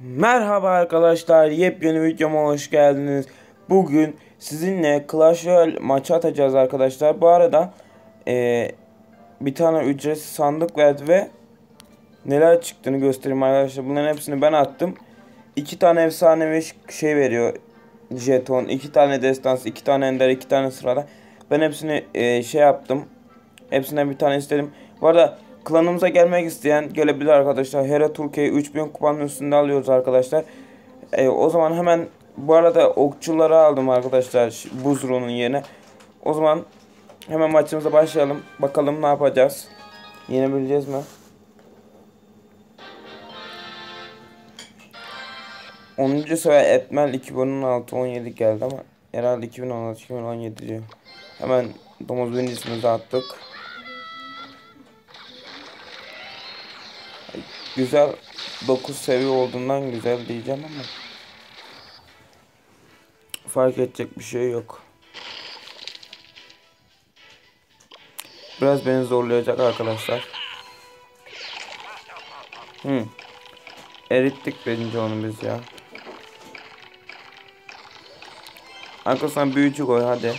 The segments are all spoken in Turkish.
Merhaba arkadaşlar, yepyeni videoma hoş geldiniz. Bugün sizinle Clash Royale maçı atacağız arkadaşlar. Bu arada bir tane ücretsiz sandık verdi ve neler çıktığını göstereyim arkadaşlar. Bunların hepsini ben attım. 2 tane efsanevi şey veriyor, jeton, 2 tane destans, 2 tane ender, 2 tane sırada. Ben hepsini şey yaptım. Hepsinden bir tane istedim. Bu arada klanımıza gelmek isteyen gelebilir arkadaşlar. Hera Türkiye 3000 kupanın üstünde alıyoruz arkadaşlar. O zaman hemen bu arada okçuları aldım arkadaşlar Buzru'nun yerine. O zaman hemen maçımıza başlayalım. Bakalım ne yapacağız. Yenebileceğiz mi? 10. sıra Etmel 2016-17 geldi ama herhalde 2016-2017 diyor. Hemen domuz birincisini attık. Güzel, 9 seviye olduğundan güzel diyeceğim ama fark edecek bir şey yok. Biraz beni zorlayacak arkadaşlar. Erittik bence onu biz ya. Arkasından büyücü koy hadi.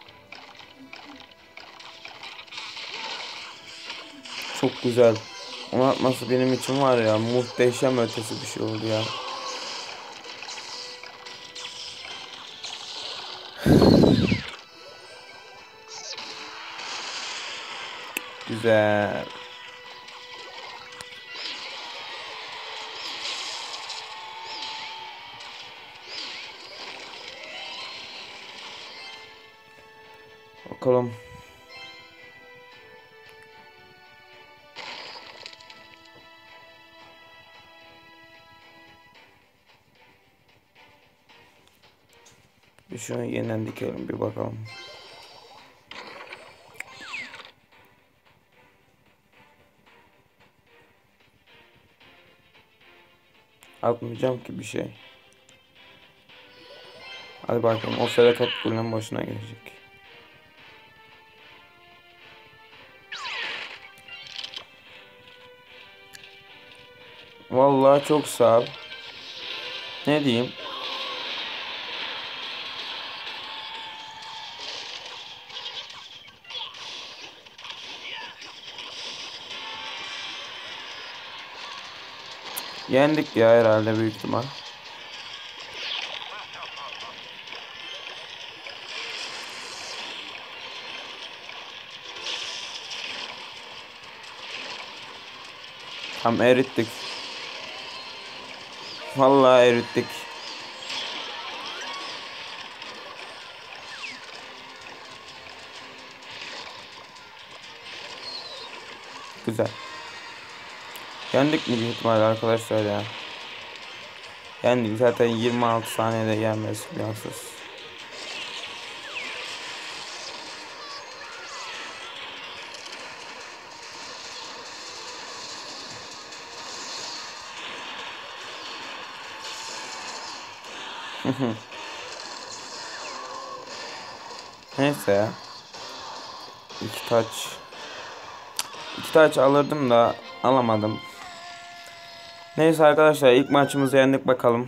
Çok güzel. Onu atması benim için var ya, muhteşem ötesi bir şey oldu ya. Güzel. Bakalım. Bir şunu yeniden dikelim bir bakalım. Atmayacağım ki bir şey. Hadi bakalım, o felaket kulübün başına gelecek. Vallahi çok sağ ol. Ne diyeyim? Yendik ya herhalde, büyük ihtimal. Tam erittik. Vallahi erittik. Güzel. Yendik mi büyük ihtimalle arkadaşlar ya. Yendik zaten, 26 saniyede yenmesi plansız. Neyse ya. İki taç alırdım da alamadım. Neyse arkadaşlar, ilk maçımızı yendik bakalım.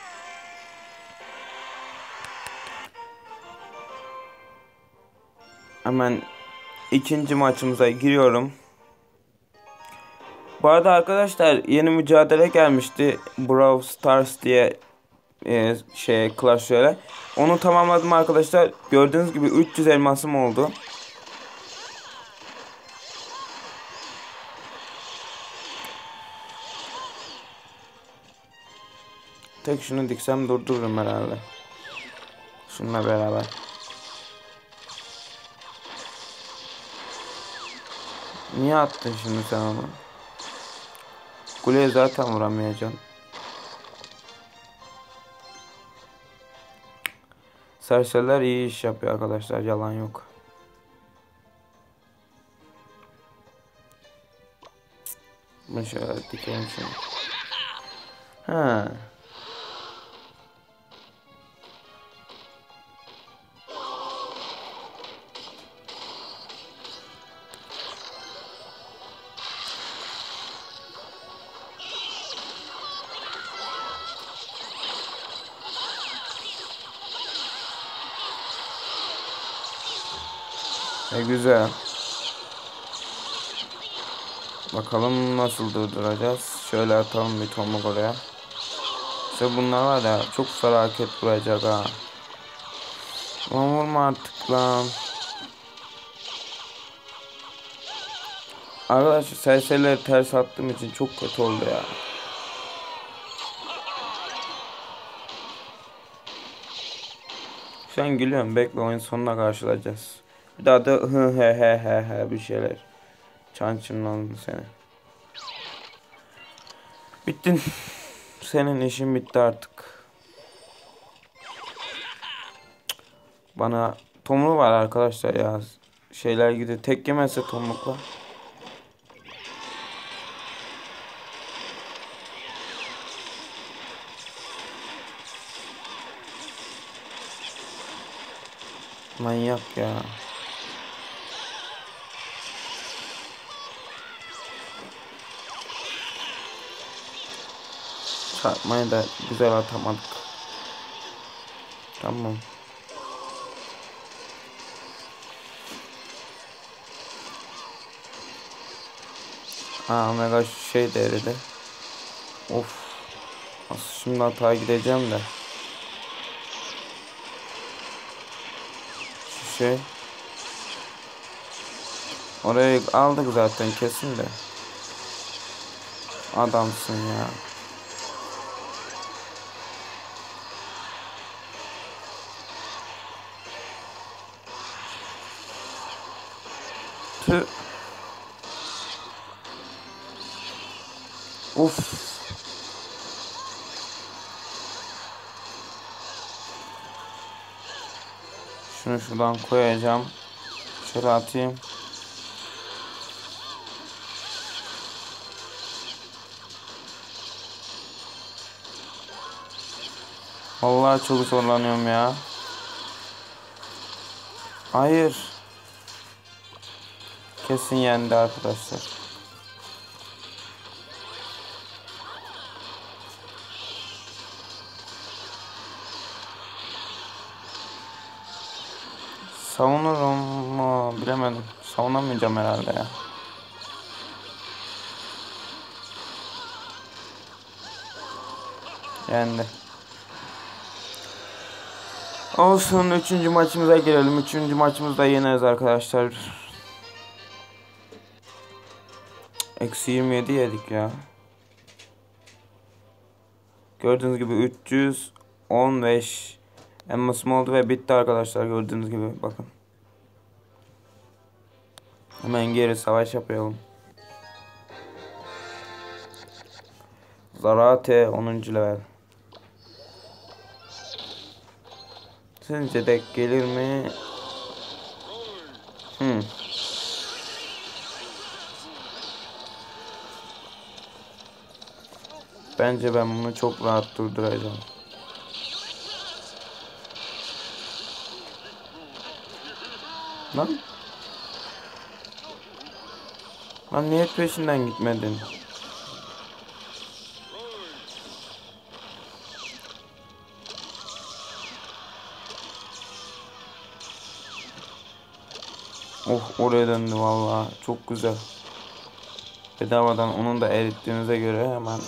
Hemen ikinci maçımıza giriyorum. Bu arada arkadaşlar, yeni mücadele gelmişti. Brawl Stars diye Clash Royale. Onu tamamladım arkadaşlar. Gördüğünüz gibi 300 elmasım oldu. Tek şunu diksem durdururum herhalde. Şununla beraber. Niye attın şimdi sen onu? Kuleye zaten vuramayacağım. Serseriler iyi iş yapıyor arkadaşlar, yalan yok. Bunu şöyle dikelim şunu. Ha. Güzel. Bakalım nasıl durduracağız. Şöyle atalım bir tomruk oraya. İşte bunlar var ya, çok felaket vuracak ha. Lan vurma artık lan. Arkadaşlar serserileri ters attığım için çok kötü oldu ya. Şu an gülüyorum, bekle, oyun sonuna karşılayacağız. Bir daha da hı he he he he bir şeyler. Çançımlandı seni. Bittin. Senin işin bitti artık. Bana tomruğu var arkadaşlar ya. Şeyler gidiyor. Tek yemezse tomrukla. Manyak ya. Çarpmayı da güzel atamadık. Tamam. Ha, Omega şey de eridi. Of. Nasıl şimdi hata gideceğim de. Şu şey. Orayı aldık zaten kesin de. Adamsın ya. Tüh. Uf. Şunu şuradan koyacağım. Şöyle atayım. Vallahi çok zorlanıyorum ya. Hayır. Kesin yendi arkadaşlar. Savunurum mu bilemedim. Savunamayacağım herhalde ya. Yendi. Olsun, 3. maçımıza girelim. 3. maçımızda yeneriz arkadaşlar. Eksi 27 yedik ya. Gördüğünüz gibi 315 elmasım oldu ve bitti arkadaşlar, gördüğünüz gibi bakın. Hemen geri savaş yapalım. Zarate 10. level. Sizce de gelir mi? Bence ben bunu çok rahat durduracağım. Lan? Lan niye peşinden gitmedin? Oh, oraya döndü vallahi. Çok güzel. Bedavadan onun da erittiğimize göre hemen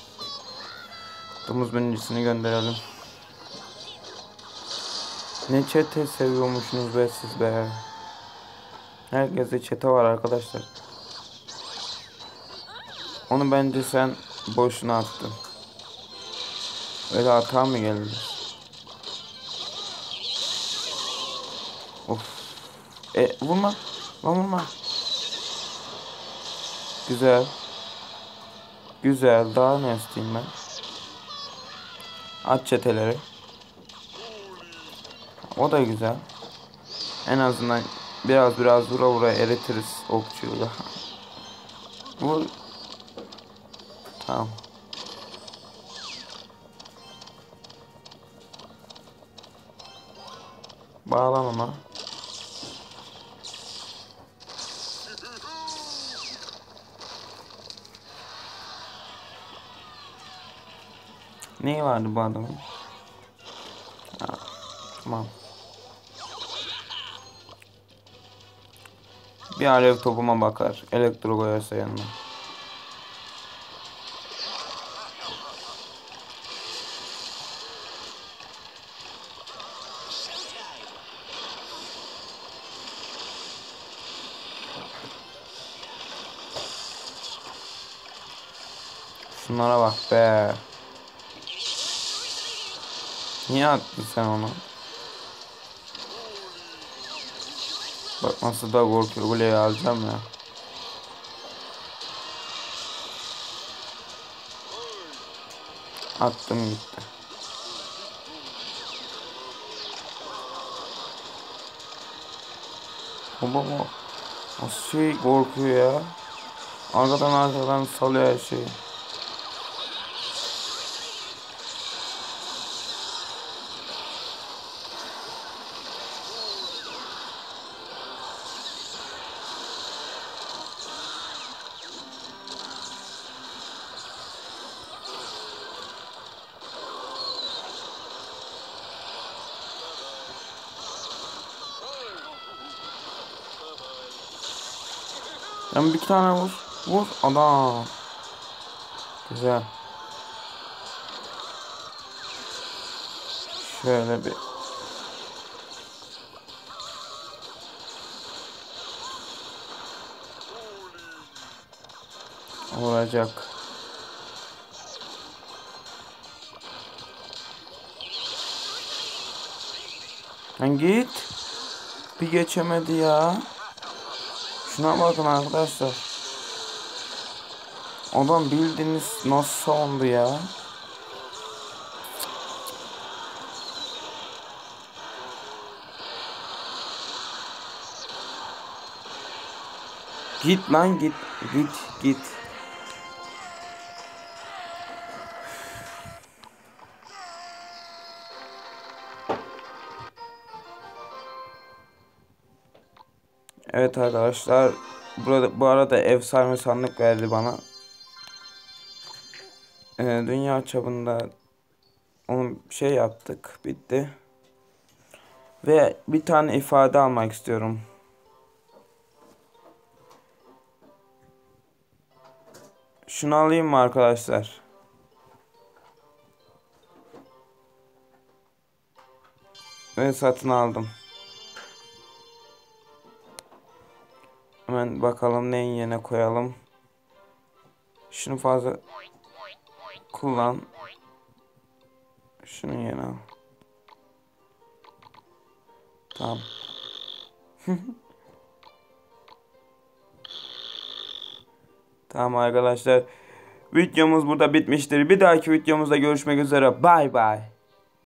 domuz birincisini gönderelim. Ne çete seviyormuşsunuz be siz be. Herkeste çete var arkadaşlar. Onu bence sen boşuna attın. Öyle hata mı geldi? Of. Vurma. Lan vurma. Güzel. Güzel. Daha ne isteyeyim ben? Aç çeteleri. O da güzel. En azından biraz vura vura eritiriz okçuyu da. Vur. Tamam. Bağlan ona. Neyi vardı bu adamın? Ha, tamam. Bir alev topuma bakar. Elektro koyarsa yanına. Şunlara bak be. Niye attın sen onu? Bak nasıl da korkuyor. Kuleyi alacağım ya. Attım gitti. Baba nasıl şey korkuyor ya. Arkadan salıyor her şeyi. Ben bir tane vur. Vur adam. Güzel. Şöyle bir. Olacak. Lan git. Bir geçemedi ya. Şuna bakın arkadaşlar. Adam bildiğiniz nasıl savundu ya. Git lan git. Git. Evet arkadaşlar. Bu arada efsane sandık verdi bana. Dünya çapında onun şey yaptık. Bitti. Ve bir tane ifade almak istiyorum. Şunu alayım mı arkadaşlar? Ve satın aldım. Hemen bakalım neyin yerine koyalım. Şunu fazla kullan. Şunun yerine al. Tamam. Tamam arkadaşlar. Videomuz burada bitmiştir. Bir dahaki videomuzda görüşmek üzere. Bay bay.